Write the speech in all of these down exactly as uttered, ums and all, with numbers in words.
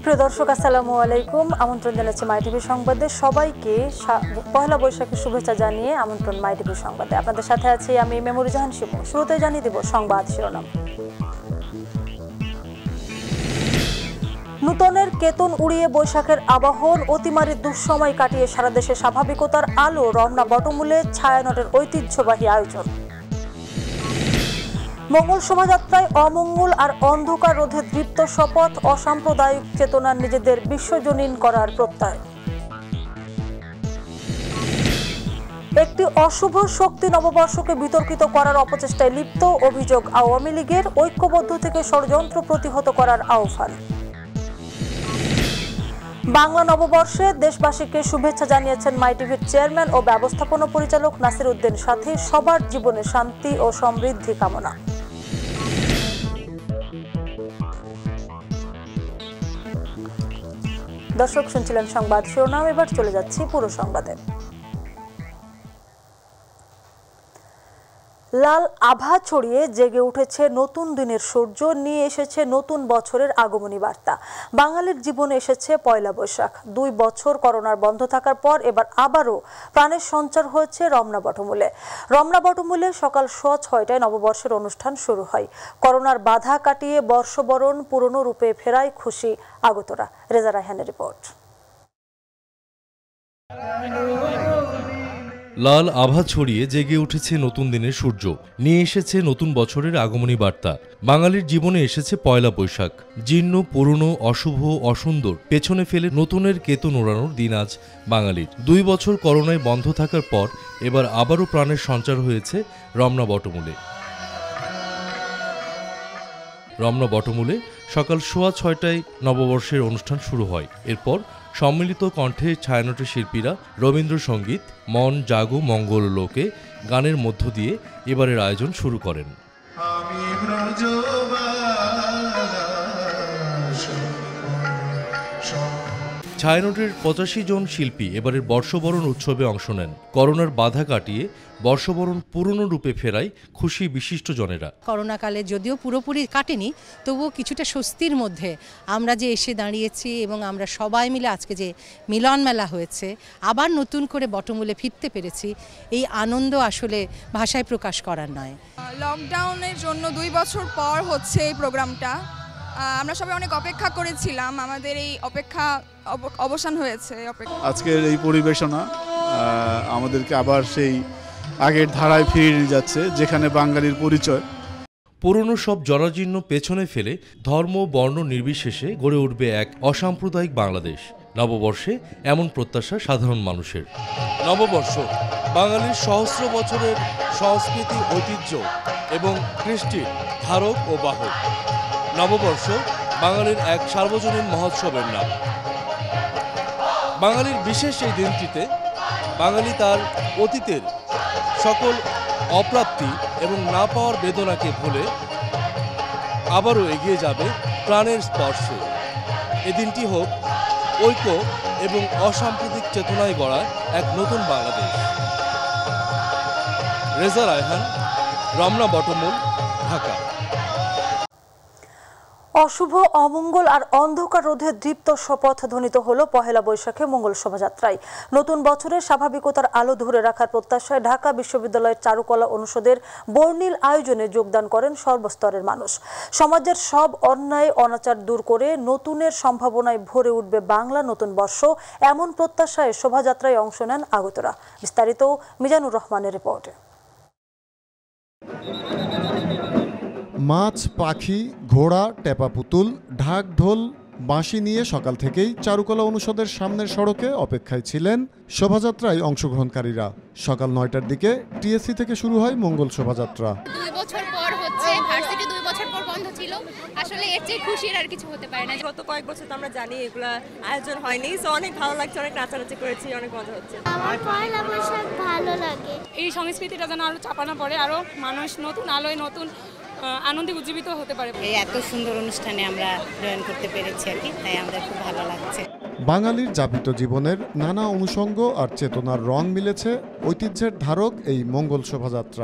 প্রিয় দর্শক আসসালামু আলাইকুম, আমন্ত্রণ জানাচ্ছি মাইটিভি সংবাদে সবাইকে। পয়লা বৈশাখের শুভেচ্ছা জানিয়ে আমন্ত্রণ মাইটিভি সংবাদে। আপনাদের সাথে আছি আমি মেমোরি জাহান শিবু। শুরুতে জানিয়ে দেব সংবাদ শিরোনাম। নূতনের কেতন উড়িয়ে বৈশাখের আবাহন, অতিমারির দুঃসময় কাটিয়ে সারা দেশে স্বাভাবিকতার আলো, রমনা বটমূলে ছায়ানটের ঐতিহ্যবাহী আয়োজন। মঙ্গল শোভাযাত্রায় অমঙ্গল আর অন্ধকার রোধে দৃপ্ত শপথ, অসাম্প্রদায়িক চেতনার নিজেদের বিশ্বজনীন করার প্রত্যয়। একটি অশুভ শক্তি নববর্ষকে বিতর্কিত করার অপচেষ্টায় লিপ্ত, অভিযোগ আওয়ামী লীগের। ঐক্যবদ্ধ থেকে ষড়যন্ত্র প্রতিহত করার আহ্বান। বাংলা নববর্ষে দেশবাসীকে শুভেচ্ছা জানিয়েছেন মাইটিভির চেয়ারম্যান ও ব্যবস্থাপনা পরিচালক নাসির উদ্দিন সাথী। সবার জীবনে শান্তি ও সমৃদ্ধি কামনা। দর্শক শুনছিলেন সংবাদ শিরোনাম, এবার চলে যাচ্ছি পুরো সংবাদে। লাল আভা ছড়িয়ে জেগে উঠেছে নতুন দিনের সূর্য, নিয়ে এসেছে নতুন বছরের আগমনী বার্তা। বাঙালির জীবনে এসেছে পয়লা বৈশাখ। দুই বছর করোনার বন্ধ থাকার পর এবার আবারও প্রাণের সঞ্চার হয়েছে রমনা বটমূলে। রমনা বটমূলে সকাল সোয়া ছয়টায় নববর্ষের অনুষ্ঠান শুরু হয়। করোনার বাধা কাটিয়ে বর্ষবরণ পুরনো রূপে ফেরায় খুশি আগতরা। রেজা রায়হানের রিপোর্ট। লাল আভা ছড়িয়ে জেগে উঠেছে নতুন দিনের সূর্য, নিয়ে এসেছে নতুন বছরের আগমনী বার্তা। বাঙালির জীবনে এসেছে পয়লা বৈশাখ। জীর্ণ, পুরনো, অশুভ, অসুন্দর পেছনে ফেলে নতুনের কেতন ওড়ানোর দিন আজ বাঙালির। দুই বছর করোনায় বন্ধ থাকার পর এবার আবারও প্রাণের সঞ্চার হয়েছে রমনা বটমূলে। রমনা বটমূলে সকাল সোয়া ছয়টায় নববর্ষের অনুষ্ঠান শুরু হয়। এরপর সম্মিলিত কণ্ঠে ছায়ানটের শিল্পীরা রবীন্দ্রসঙ্গীত, মন জাগো মঙ্গল লোকে গানের মধ্য দিয়ে এবারের আয়োজন শুরু করেন। ছায়ানটের পঁচাশি জন শিল্পী এবারের বর্ষবরণ উৎসবে অংশ নেন। করোনার বাধা কাটিয়ে বর্ষবরণ পুরনো রূপে ফেরায় খুশি বিশিষ্টজনেরা। করোনাকালে যদিও পুরোপুরি কাটেনি, তবুও কিছুটা স্বস্তির মধ্যে আমরা যে এসে দাঁড়িয়েছি এবং আমরা সবাই মিলে আজকে যে মিলন মেলা হয়েছে, আবার নতুন করে বটমূলে ফিরতে পেরেছি, এই আনন্দ আসলে ভাষায় প্রকাশ করার নয়। লকডাউনের জন্য দুই বছর পর হচ্ছে এই প্রোগ্রামটা। আমরা সবাই অনেক অপেক্ষা করেছিলাম, আমাদের এই অপেক্ষা অবসান হয়েছে। আজকের এই পরিবেশনা আমাদেরকে আবার সেই আগের ধারায় ফিরে নিয়ে যাচ্ছে, যেখানে বাঙালির পরিচয়। পুরনো সব জরাজীর্ণ পেছনে ফেলে ধর্ম বর্ণ নির্বিশেষে গড়ে উঠবে এক অসাম্প্রদায়িক বাংলাদেশ। নববর্ষে এমন প্রত্যাশা সাধারণ মানুষের। নববর্ষ বাঙালির সহস্র বছরের সংস্কৃতি, ঐতিহ্য এবং কৃষ্টির ধারক ও বাহক। নববর্ষ বাঙালির এক সার্বজনীন মহোৎসবের নাম। বাঙালির বিশেষ এই দিনটিতে বাঙালি তার অতীতের সকল অপ্রাপ্তি এবং না পাওয়ার বেদনাকে ভুলে আবারও এগিয়ে যাবে প্রাণের স্পর্শে। এ দিনটি হোক ঐক্য এবং অসাম্প্রদায়িক চেতনায় গড়া এক নতুন বাংলাদেশ। রেজা রায়হান, রমনা বটমূল, ঢাকা। অশুভ, অমঙ্গল আর অন্ধকার রোধে দৃপ্ত শপথ ধ্বনিত হলো পহেলা বৈশাখে মঙ্গল শোভাযাত্রায়। নতুন বছরের স্বাভাবিকতার আলো ধরে রাখার প্রত্যাশায় ঢাকা বিশ্ববিদ্যালয়ের চারুকলা অনুষদের বর্ণিল আয়োজনে যোগদান করেন সর্বস্তরের মানুষ। সমাজের সব অন্যায় অনাচার দূর করে নতুনের সম্ভাবনায় ভরে উঠবে বাংলা নতুন বর্ষ, এমন প্রত্যাশায় শোভাযাত্রায় অংশ নেন আগতরা। বিস্তারিত মিজানুর রহমানের রিপোর্টে। মাছ, পাখি, ঘোড়া, টেপা পুতুল, ঢাক ঢোল, বাঁশি নিয়ে সকাল থেকেই চারুকলা অনুষদের সামনের সড়কে অপেক্ষায় ছিলেন শোভাযাত্রায় অংশগ্রহণকারীরা। সকাল নয়টার দিকে টিএসসি থেকে শুরু হয় মঙ্গল শোভাযাত্রা। দুই বছর পর হচ্ছে, ভার্সিটি দুই বছর পর বন্ধ ছিল, আসলে এর চেয়ে খুশির আর কিছু হতে পারে না। গত কয়েক বছর তো আমরা জানি এগুলা আয়োজন হয়নি, সো অনেক ভালো লাগছে, অনেক নাচানাচি করেছি, অনেক মজা হচ্ছে। আমার পয়লা বৈশাখ ভালো লাগে। এই সংস্কৃতিটা যেন আরো চাপানো পড়ে, আরো মানুষ নতুন আলোয় নতুন আনন্দে উজ্জীবিত হতে পারে। এই এত সুন্দর অনুষ্ঠানে আমরা জয়েন করতে পেরেছি আর কি, তাই আমাদের খুব ভালো লাগছে। বাঙালির যাপিত জীবনের নানা অনুষঙ্গ আর চেতনার রং মিলেছে ঐতিহ্যের ধারক এই মঙ্গল শোভাযাত্রায়।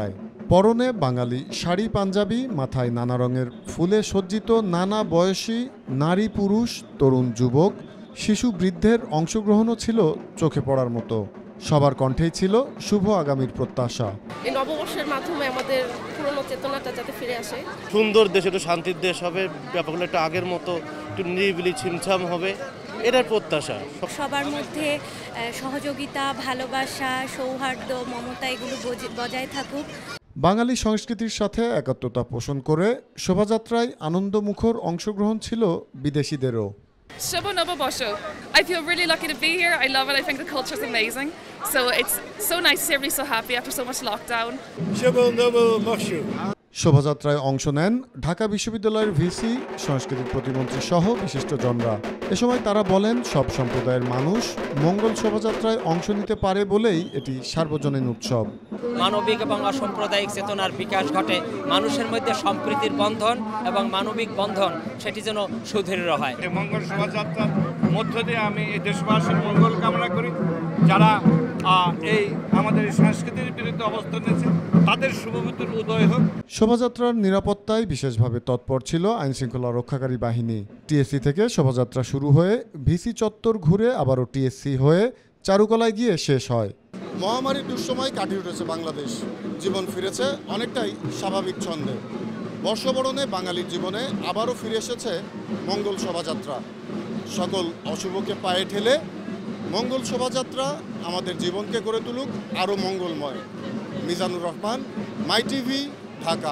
পরনে বাঙালি শাড়ি পাঞ্জাবি, মাথায় নানা রঙের ফুলে সজ্জিত নানা বয়সী নারী পুরুষ, তরুণ যুবক, শিশু বৃদ্ধের অংশগ্রহণও ছিল চোখে পড়ার মতো। সবার কণ্ঠেই ছিল শুভ আগামীর প্রত্যাশা। এই নববর্ষের মাধ্যমে আমাদের পুরনো চেতনাটা যাতে ফিরে আসে, সুন্দর দেশ, একটু শান্তির দেশ হবে, ব্যাপারগুলো একটু আগের মতো একটু নিরিবিলি ছিমছাম হবে, এটার প্রত্যাশা। সবার মধ্যে সহযোগিতা, ভালোবাসা, সৌহার্দ্য, মমতা এগুলো বজায় থাকুক। বাঙালি সংস্কৃতির সাথে একাত্মতা পোষণ করে শোভাযাত্রায় আনন্দমুখর অংশগ্রহণ ছিল বিদেশিদেরও। Shubh Novabosho. I feel really lucky to be here. I love it. I think the culture is amazing. So it's so nice to see everybody so happy after so much lockdown. Shubh Novabosho. শোভাযাত্রায় অংশ নেন ঢাকা বিশ্ববিদ্যালয়ের VC, সংস্কৃতির প্রতিমন্ত্রী সহ বিশিষ্টজনরা। এ সময় তারা বলেন, সব সম্প্রদায়ের মানুষ মঙ্গল শোভাযাত্রায় অংশ নিতে পারে বলেই এটি সার্বজনীন উৎসব। মানবিক এবং অসাম্প্রদায়িক চেতনার বিকাশ ঘটে, মানুষের মধ্যে সম্প্রীতির বন্ধন এবং মানবিক বন্ধন সেটি যেন সুদৃঢ় হয়। মঙ্গল শোভাযাত্রার মধ্য দিয়ে আমি এই দেশবাসীর মঙ্গল কামনা করি, যারা এই আমাদের সংস্কৃতির বিরুদ্ধে অবস্থান নিয়েছে তাদের শুভবুদ্ধির উদয় হোক। শোভাযাত্রার নিরাপত্তায় বিশেষভাবে তৎপর ছিল আইনশৃঙ্খলা রক্ষাকারী বাহিনী। টিএসসি থেকে শোভাযাত্রা শুরু হয়ে ভিসি চত্বর ঘুরে আবারও টিএসসি হয়ে চারুকলায় গিয়ে শেষ হয়। মহামারীর দুঃসময় কাটিয়ে উঠেছে বাংলাদেশ, জীবন ফিরেছে অনেকটাই স্বাভাবিক ছন্দে। বর্ষবরণে বাঙালির জীবনে আবারও ফিরে এসেছে মঙ্গল শোভাযাত্রা। সকল অশুভকে পায়ে ঠেলে মঙ্গল শোভাযাত্রা আমাদের জীবনকে করে তুলুক আরও মঙ্গলময়। মিজানুর রহমান, মাইটিভি, ঢাকা।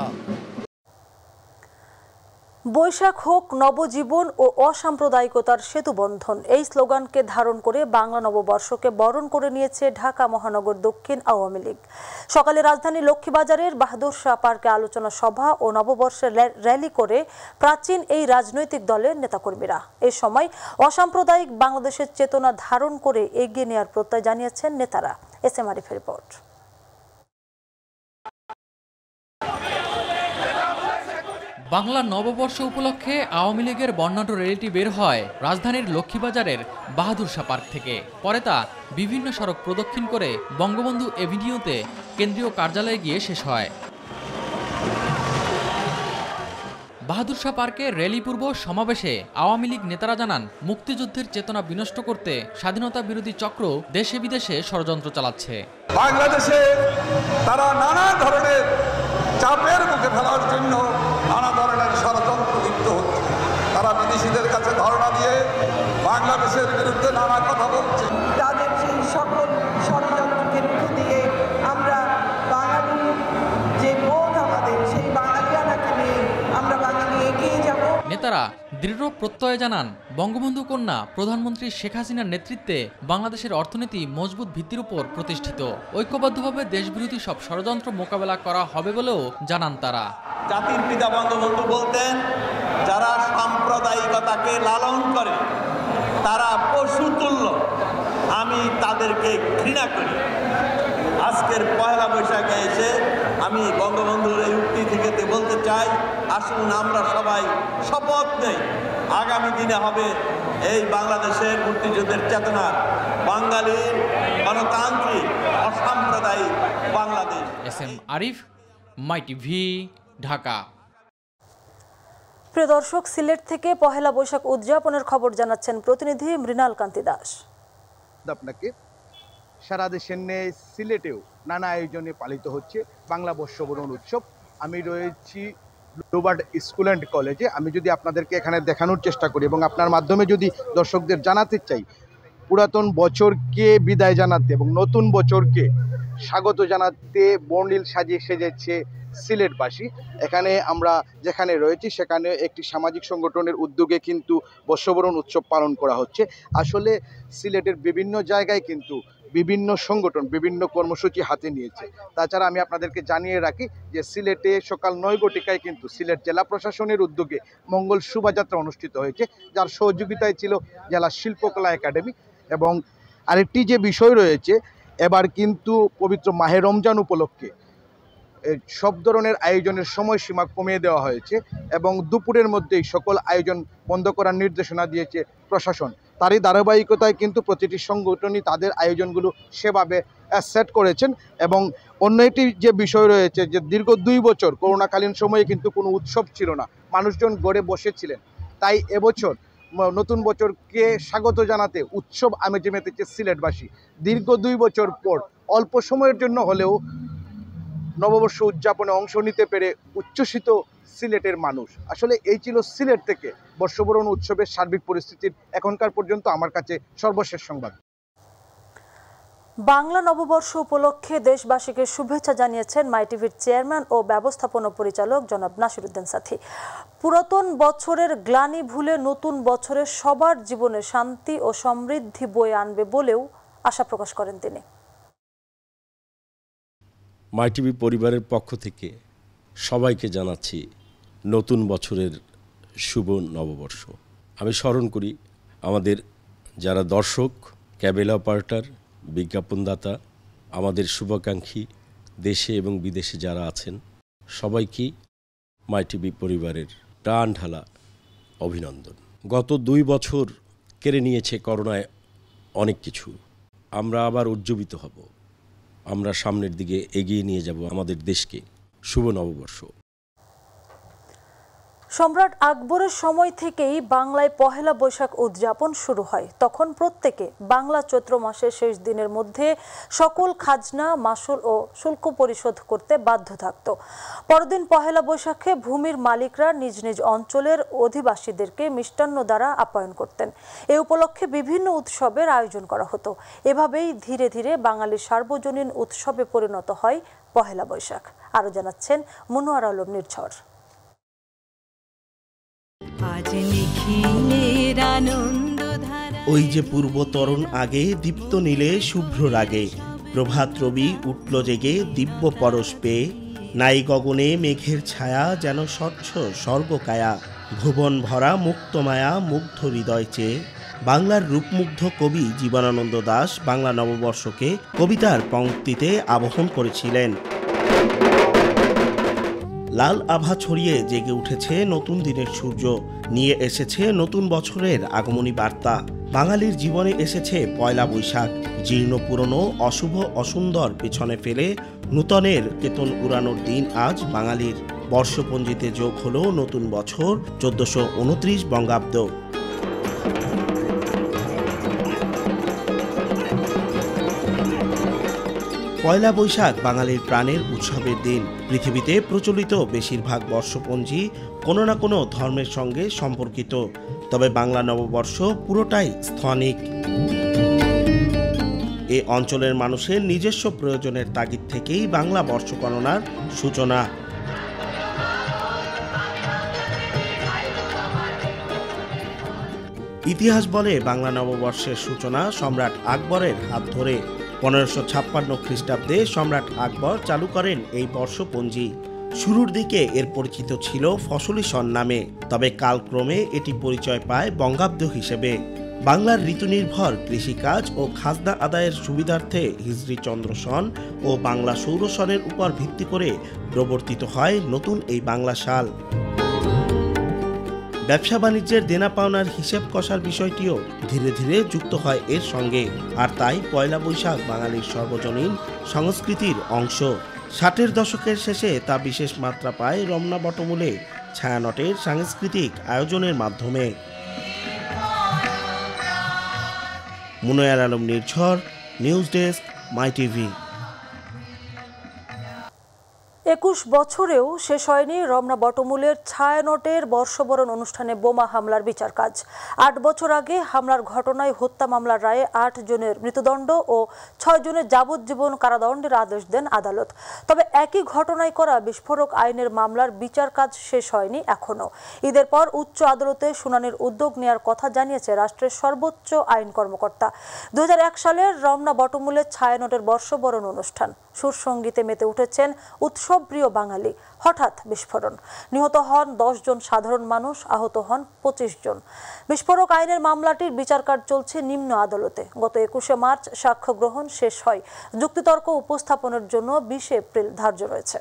বৈশাখ হোক নবজীবন ও অসাম্প্রদায়িকতার সেতুবন্ধন, এই স্লোগানকে ধারণ করে বাংলা নববর্ষকে বরণ করে নিয়েছে ঢাকা মহানগর দক্ষিণ আওয়ামী লীগ। সকালে রাজধানী লক্ষ্মীবাজারের বাহাদুর শাহ পার্কে আলোচনা সভা ও নববর্ষের র্যালি করে প্রাচীন এই রাজনৈতিক দলের নেতাকর্মীরা। এ সময় অসাম্প্রদায়িক বাংলাদেশের চেতনা ধারণ করে এগিয়ে নেওয়ার প্রত্যয় জানিয়েছেন নেতারা। এস এম আরিফের রিপোর্ট। বাংলা নববর্ষ উপলক্ষে আওয়ামী লীগের বর্ণাঢ্য র্যালিটি বের হয় রাজধানীর লক্ষ্মীবাজারের বাহাদুর শাহ পার্ক থেকে। পরে তা বিভিন্ন সড়ক প্রদক্ষিণ করে বঙ্গবন্ধু এভিনিউতে কেন্দ্রীয় কার্যালয়ে গিয়ে শেষ হয়। বাহাদুর শাহ পার্কে র্যালি পূর্ব সমাবেশে আওয়ামী লীগ নেতারা জানান, মুক্তিযুদ্ধের চেতনা বিনষ্ট করতে স্বাধীনতা বিরোধী চক্র দেশে বিদেশে ষড়যন্ত্র চালাচ্ছে। বাংলাদেশে তারা নানা ধরনের চাপের মুখে ফেলার জন্য নানা ধরনের ষড়যন্ত্র লিপ্ত হচ্ছে। তারা বিদেশিদের কাছে ধর্ণা দিয়ে বাংলাদেশের বিরুদ্ধে নানা কথা বলছে। তাদের সেই সকল ষড়যন্ত্রকে রুখে দিয়ে আমরা বাঙালি যে বোধ আমাদের, সেই বাঙালিয়ানাকে নিয়ে আমরা বাঙালি এগিয়ে যাব। নেতারা দৃঢ় প্রত্যয়ে জানান, বঙ্গবন্ধু কন্যা প্রধানমন্ত্রী শেখ হাসিনার নেতৃত্বে বাংলাদেশের অর্থনীতি মজবুত ভিত্তির উপর প্রতিষ্ঠিত। ঐক্যবদ্ধভাবে দেশবিরোধী সব ষড়যন্ত্র মোকাবেলা করা হবে বলেও জানান তারা। জাতির পিতা বঙ্গবন্ধু বলতেন, যারা সাম্প্রদায়িকতাকে লালন করে তারা পশুতুল্য, আমি তাদেরকে ঘৃণা করি। আজকের পয়লা বৈশাখে এসে আমি বঙ্গবন্ধুর এই উক্তি থেকে বলতে চাই, আসুন আমরা সবাই শপথ নেই, আগামী দিনে হবে এই বাংলাদেশের মুক্তিযুদ্ধের চেতনা, বাঙালির গণতান্ত্রিক অসাম্প্রদায়িক Bangladesh. S M Arif, MyTV, Dhaka. প্রিয় দর্শক, সিলেট থেকে পহেলা বৈশাখ উদযাপনের খবর জানাচ্ছেন প্রতিনিধি মৃণাল কান্তি দাস। আপনাকে সারা দেশের ন্যায় সিলেটেও নানা আয়োজনে পালিত হচ্ছে বাংলা বর্ষবরণ উৎসব। আমি রয়েছি রোবার্ট স্কুল অ্যান্ড কলেজে। আমি যদি আপনাদেরকে এখানে দেখানোর চেষ্টা করি এবং আপনার মাধ্যমে যদি দর্শকদের জানাতে চাই, পুরাতন বছরকে বিদায় জানাতে এবং নতুন বছরকে স্বাগত জানাতে বর্ণিল সাজিয়ে সেজেছে সিলেটবাসী। এখানে আমরা যেখানে রয়েছি সেখানে একটি সামাজিক সংগঠনের উদ্যোগে কিন্তু বর্ষবরণ উৎসব পালন করা হচ্ছে। আসলে সিলেটের বিভিন্ন জায়গায় কিন্তু বিভিন্ন সংগঠন বিভিন্ন কর্মসূচি হাতে নিয়েছে। তাছাড়া আমি আপনাদেরকে জানিয়ে রাখি যে সিলেটে সকাল নয় ঘটিকায় কিন্তু সিলেট জেলা প্রশাসনের উদ্যোগে মঙ্গল শোভাযাত্রা অনুষ্ঠিত হয়েছে, যার সহযোগিতায় ছিল জেলা শিল্পকলা একাডেমি। এবং আরেকটি যে বিষয় রয়েছে, এবার কিন্তু পবিত্র মাহে রমজান উপলক্ষে সব ধরনের আয়োজনের সময়সীমা কমিয়ে দেওয়া হয়েছে এবং দুপুরের মধ্যেই সকল আয়োজন বন্ধ করার নির্দেশনা দিয়েছে প্রশাসন। তারই ধারাবাহিকতায় কিন্তু প্রতিটি সংগঠনই তাদের আয়োজনগুলো সেভাবে সেট করেছেন। এবং অন্য একটি যে বিষয় রয়েছে যে দীর্ঘ দুই বছর করোনাকালীন সময়ে কিন্তু কোনো উৎসব ছিল না, মানুষজন ঘরে বসেছিলেন। তাই এবছর নতুন বছরকে স্বাগত জানাতে উৎসব আমেজে মেতেছে সিলেটবাসী। দীর্ঘ দুই বছর পর অল্প সময়ের জন্য হলেও নববর্ষ উদযাপনে অংশ নিতে পেরে উচ্ছ্বসিত সিলেটের মানুষ। আসলে এই ছিল সিলেট থেকে বর্ষবরণ উৎসবের সার্বিক পরিস্থিতির এখনকার পর্যন্ত আমার কাছে সর্বশেষ সংবাদ। বাংলা নববর্ষ উপলক্ষে দেশবাসীকে শুভেচ্ছা জানিয়েছেন মাইটিভির চেয়ারম্যান ও ব্যবস্থাপনা পরিচালক জনাব নাসিরউদ্দিন সাথী। পুরাতন বছরের গ্লানি ভুলে নতুন বছরে সবার জীবনে শান্তি ও সমৃদ্ধি বয়ে আনবে বলেও আশা প্রকাশ করেন তিনি। মাইটিভি পরিবারের পক্ষ থেকে সবাইকে জানাচ্ছি নতুন বছরের শুভ নববর্ষ। আমি স্মরণ করি আমাদের যারা দর্শক, ক্যাবেল অপারেটর, বিজ্ঞাপনদাতা, আমাদের শুভাকাঙ্ক্ষী দেশে এবং বিদেশে যারা আছেন সবাইকেই মাইটিভি পরিবারের প্রাণ ঢালা অভিনন্দন। গত দুই বছর কেড়ে নিয়েছে করোনায় অনেক কিছু। আমরা আবার উজ্জীবিত হব, আমরা সামনের দিকে এগিয়ে নিয়ে যাব আমাদের দেশকে। শুভ নববর্ষ। সম্রাট আকবরের সময় থেকেই বাংলায় পহেলা বৈশাখ উদযাপন শুরু হয়। তখন প্রত্যেকে বাংলা চৈত্র মাসের শেষ দিনের মধ্যে সকল খাজনা, মাসুল ও শুল্ক পরিশোধ করতে বাধ্য থাকত। পরদিন পহেলা বৈশাখে ভূমির মালিকরা নিজ নিজ অঞ্চলের অধিবাসীদেরকে মিষ্টান্ন দ্বারা আপ্যায়ন করতেন। এ উপলক্ষে বিভিন্ন উৎসবের আয়োজন করা হতো। এভাবেই ধীরে ধীরে বাঙালির সার্বজনীন উৎসবে পরিণত হয় পহেলা বৈশাখ। আরও জানাচ্ছেন মনোয়ার আলম নির্ঝর। ওই যে পূর্ব তরুণ আগে দীপ্ত নীলে শুভ্র রাগে, প্রভাত রবি উঠল জেগে দিব্য পরশ পেয়ে, নাই গগনে মেঘের ছায়া যেন স্বচ্ছ স্বর্গকায়া, ভুবন ভরা মুক্ত মায়া মুগ্ধ হৃদয় চেয়ে। বাংলার রূপমুগ্ধ কবি জীবনানন্দ দাশ বাংলা নববর্ষকে কবিতার পংক্তিতে আবহন করেছিলেন। লাল আভা ছড়িয়ে জেগে উঠেছে নতুন দিনের সূর্য, নিয়ে এসেছে নতুন বছরের আগমনী বার্তা। বাঙালির জীবনে এসেছে পয়লা বৈশাখ, জীর্ণ পুরনো অশুভ অসুন্দর পেছনে ফেলে নূতনের কেতন উড়ানোর দিন আজ বাঙালির। বর্ষপঞ্জিতে যোগ হলো নতুন বছর চোদ্দশো উনত্রিশ বঙ্গাব্দ। পয়লা বৈশাখ বাঙালির প্রাণের উৎসবের দিন। পৃথিবীতে প্রচলিত বেশিরভাগ বর্ষপঞ্জি কোনো না কোনো ধর্মের সঙ্গে সম্পর্কিত, তবে বাংলা নববর্ষ পুরোটাই স্থানিক। এ অঞ্চলের মানুষের নিজস্ব প্রয়োজনের তাগিদ থেকেই বাংলা বর্ষগণনার সূচনা। ইতিহাস বলে বাংলা নববর্ষের সূচনা সম্রাট আকবরের হাত ধরে। পনেরোশো ছাপ্পান্ন খ্রিস্টাব্দে সম্রাট আকবর চালু করেন এই বর্ষপঞ্জি। শুরুর দিকে এর পরিচিত ছিল ফসলি সন নামে, তবে কালক্রমে এটি পরিচয় পায় বঙ্গাব্দ হিসেবে। বাংলার ঋতুনির্ভর কৃষিকাজ ও খাজনা আদায়ের সুবিধার্থে হিজরি চন্দ্র সন ও বাংলা সৌর সনের উপর ভিত্তি করে প্রবর্তিত হয় নতুন এই বাংলা সাল। ব্যবসা বাণিজ্যের দেনা পাওনার হিসেব কষার বিষয়টিও ধীরে ধীরে যুক্ত হয় এর সঙ্গে, আর তাই পয়লা বৈশাখ বাঙালির সর্বজনীন সংস্কৃতির অংশ। ষাটের দশকের শেষে তা বিশেষ মাত্রা পায় রমনা বটমূলে ছায়ানটের সাংস্কৃতিক আয়োজনের মাধ্যমে। Monowar Alam Nirjhor, news desk, MyTV. একুশ বছরেও শেষ হয়নি রমনা বটমূলের ছায়ানটের বর্ষবরণ অনুষ্ঠানে বোমা হামলার বিচার কাজ। আট বছর আগে হামলার ঘটনায় হত্যা মামলার রায়ে আট জনের মৃত্যুদণ্ড ও ছয় জনের যাবজ্জীবন কারাদণ্ডের আদেশ দেন আদালত। তবে একই ঘটনায় করা বিস্ফোরক আইনের মামলার বিচার কাজ শেষ হয়নি এখনও। ঈদের পর উচ্চ আদালতে শুনানির উদ্যোগ নেওয়ার কথা জানিয়েছে রাষ্ট্রের সর্বোচ্চ আইন কর্মকর্তা। দুই হাজার এক সালের রমনা বটমূলের ছায়ানটের বর্ষবরণ অনুষ্ঠান। সুরসঙ্গীতে মেতে উঠেছেন উৎসব প্রিয় বাঙালি। হঠাৎ বিস্ফোরণ, নিহত হন দশ জন সাধারণ মানুষ, আহত হন পঁচিশ জন। বিস্ফোরক আইনের মামলাটির বিচার কাজ চলছে নিম্ন আদালতে। গত একুশে মার্চ সাক্ষ্য গ্রহণ শেষ হয়। যুক্তিতর্ক উপস্থাপনের জন্য বিশে এপ্রিল ধার্য রয়েছে।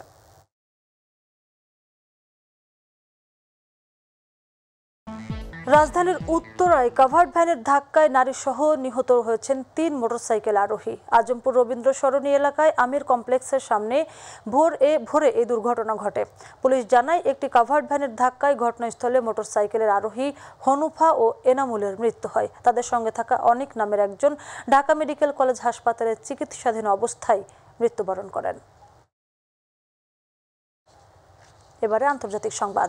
রাজধানীর উত্তরায় কাভার্ড ভ্যানের ধাক্কায় নারীসহ নিহত হয়েছেন তিন মোটরসাইকেল আরোহী। আজমপুর রবীন্দ্র সরণি এলাকায় আমির কমপ্লেক্সের সামনে ভোর এ ভোরে এই দুর্ঘটনা ঘটে। পুলিশ জানায় একটি কাভার্ড ভ্যানের ধাক্কায় ঘটনাস্থলে মোটরসাইকেলের আরোহী হনুফা ও এনামুলের মৃত্যু হয়। তাদের সঙ্গে থাকা অনিক নামের একজন ঢাকা মেডিকেল কলেজ হাসপাতালে চিকিৎসাধীন অবস্থায় মৃত্যুবরণ করেন। এবারে আন্তর্জাতিক সংবাদ।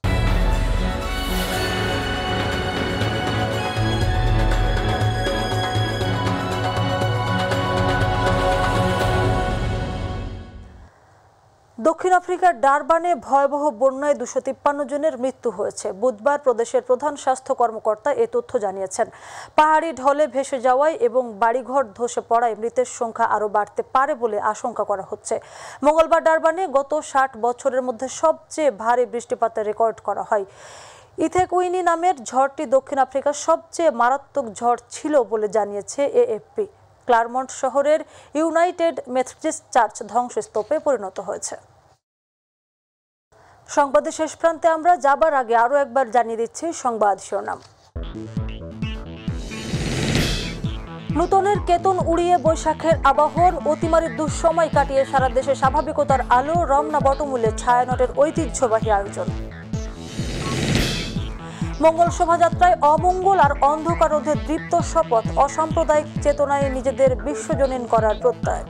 দক্ষিণ আফ্রিকার ডারবানে ভয়াবহ বন্যায় দুশো তিপ্পান্ন জনের মৃত্যু হয়েছে। বুধবার প্রদেশের প্রধান স্বাস্থ্য কর্মকর্তা এ তথ্য জানিয়েছেন। পাহাড়ি ঢলে ভেসে যাওয়ায় এবং বাড়িঘর ধসে পড়ায় মৃতের সংখ্যা আরও বাড়তে পারে বলে আশঙ্কা করা হচ্ছে। মঙ্গলবার ডারবানে গত ষাট বছরের মধ্যে সবচেয়ে ভারী বৃষ্টিপাতের রেকর্ড করা হয়। ইথেকুইনি নামের ঝড়টি দক্ষিণ আফ্রিকার সবচেয়ে মারাত্মক ঝড় ছিল বলে জানিয়েছে এএফপি। ক্লারমন্ট শহরের ইউনাইটেড মেথডিস্ট চার্চ ধ্বংসস্তূপে পরিণত হয়েছে। সংবাদের শেষ প্রান্তে আমরা যাবার আগে আরো একবার জানিয়ে দিচ্ছি সংবাদ শিরোনাম। নূতনের কেতন উড়িয়ে বৈশাখের আবাহন, অতিমারির দুঃসময় কাটিয়ে সারা দেশে স্বাভাবিকতার আলো, রমনা বটমূলে ছায়ানটের ঐতিহ্যবাহী আয়োজন। মঙ্গল শোভাযাত্রায় অমঙ্গল আর অন্ধকার রোধে দীপ্ত শপথ, অসাম্প্রদায়িক চেতনায় নিজেদের বিশ্বজনীন করার প্রত্যয়।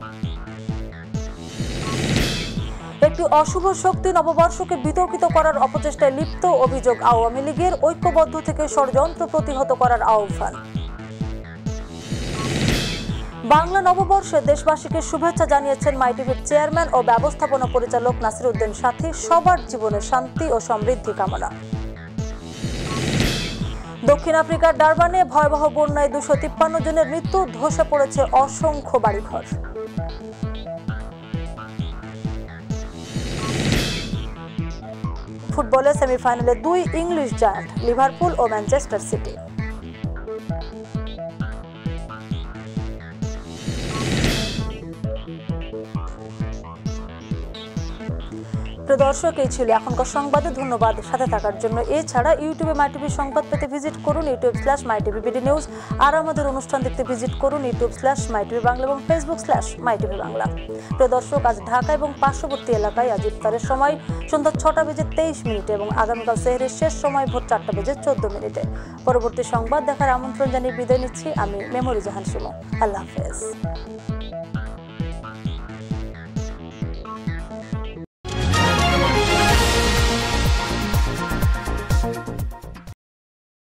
একটি অশুভ শক্তি নববর্ষকে বিতর্কিত করার অপচেষ্টায় লিপ্ত, অভিযোগ আওয়ামী লীগের, ঐক্যবদ্ধ থেকে ষড়যন্ত্র প্রতিহত করার আহ্বান। বাংলা নববর্ষে দেশবাসীকে শুভেচ্ছা জানিয়েছেন মাইটিভির চেয়ারম্যান ও ব্যবস্থাপনা পরিচালক নাসিরউদ্দিন সাথী। সবার জীবনে শান্তি ও সমৃদ্ধি কামনা। দক্ষিণ আফ্রিকার ডারবানে ভয়াবহ বন্যায় দুশো তিপ্পান্ন জনের মৃত্যু, ধসে পড়েছে অসংখ্য বাড়িঘর। ফুটবলে সেমিফাইনালে দুই ইংলিশ জায়ান্ট, লিভারপুল ও ম্যানচেস্টার সিটি। প্রিয় দর্শক, এই ছিল এখনকার সংবাদে। ধন্যবাদ সাথে থাকার জন্য। এছাড়া ইউটিউবে মাইটিভি সংবাদ পেতে ভিজিট করুন ইউটিউব স্ল্যাশ মাইটিভিবিডি নিউজ, আর আমাদের অনুষ্ঠান দেখতে ভিজিট করুন ইউটিউব স্ল্যাশ মাইটিভি বাংলা এবং ফেসবুক স্ল্যাশ মাইটিভি বাংলা। প্রিয় দর্শক, আজ ঢাকা এবং পার্শ্ববর্তী এলাকায় আজ ইফতারের সময় সন্ধ্যা ছটা বেজে তেইশ মিনিটে এবং আগামীকাল সেহরের শেষ সময় ভোর চারটা বেজে চোদ্দ মিনিটে। পরবর্তী সংবাদ দেখার আমন্ত্রণ জানিয়ে বিদায় নিচ্ছি আমি মেমরি জাহান শিমু। আল্লাহ হাফেজ।